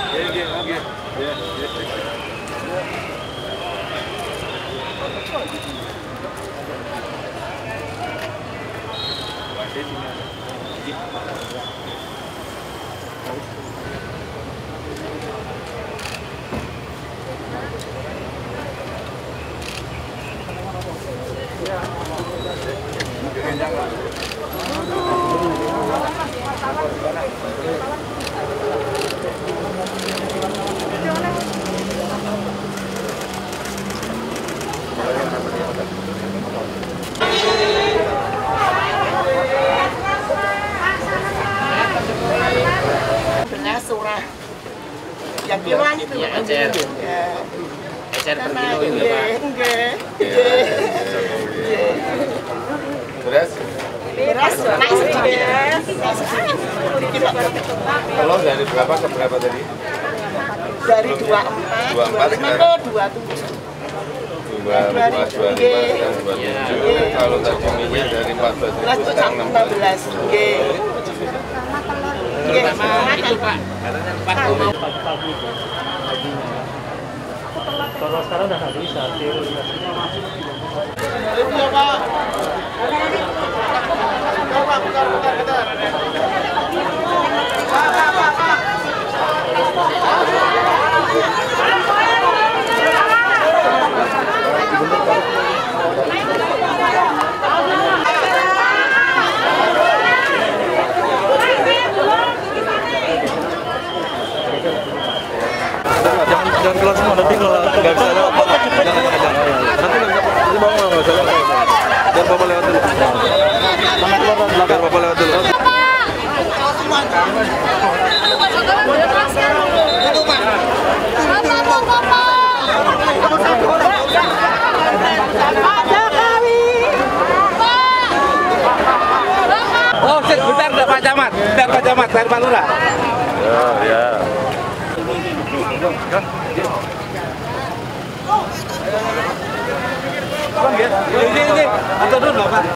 Surah yang kiloan itu ya, ecer per kilo itu ya Pak. Beras naik sedikit. Telur dari berapa ke berapa tadi? Dari 24 ke 27. 25 sekarang 27. Kalau tadi minyak dari 14.000 sekarang 16. Sama itu Pak, katanya 4. Kalau sekarang udah nggak bisa, sterilisasinya masih. Iya Pak. Bentar. Jangan keluar semua, nanti kalau nggak bisa lewat jangan. Nanti bawa nggak bisa lewat. Biar Bapak lewat dulu. Biar Bapak lewat dulu. Oh, bentar Pak Camat, dari Pak Lurah. Ya. Ini, atau dulu Pak.